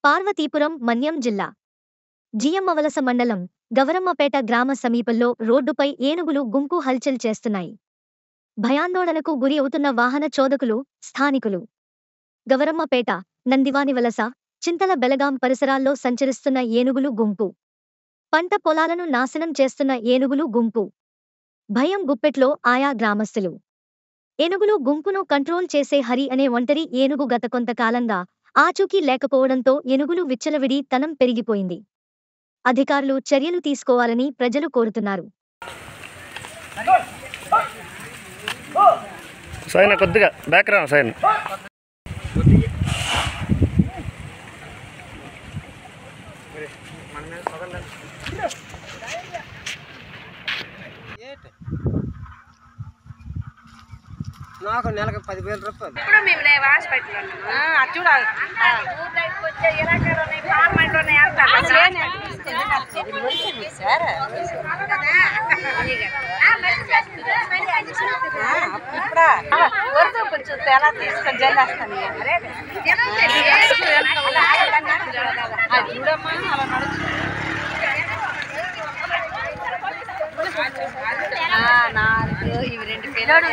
పార్వతీపురం మన్యం జిల్లా జియమ్మవలస మండలం గవరమ్మపేట గ్రామ సమీపంలో రోడ్డుపై ఏనుగులు గుంపు హల్చల్ చేస్తున్నాయి. భయాందోళనకు గురి అవుతున్న వాహన చోదకులు, స్థానికులు. గవరమ్మపేట, నందివానివలస, చింతల బెలగాం పరిసరాల్లో సంచరిస్తున్న ఏనుగులు గుంపు. పంట పొలాలను నాశనం చేస్తున్న ఏనుగులు గుంపు. భయం గుప్పెట్లో ఆయా గ్రామస్తులు. ఏనుగులు గుంపును కంట్రోల్ చేసే హరి అనే ఒంటరి ఏనుగు గత కొంతకాలంగా ఆచూకీ లేకపోవడంతో ఏనుగులు విచ్చలవిడి తనం పెరిగిపోయింది. అధికారులు చర్యలు తీసుకోవాలని ప్రజలు కోరుతున్నారు. నాకు నెలకు 10,000 రూపాయలు. ఇప్పుడు మేము హాస్పిటల్ చూడాలి చూస్తే ఎలా తీసుకొని జల్లేస్తాను చూడమ్మా అలా నడుచు ఇవి 2 పిల్లలు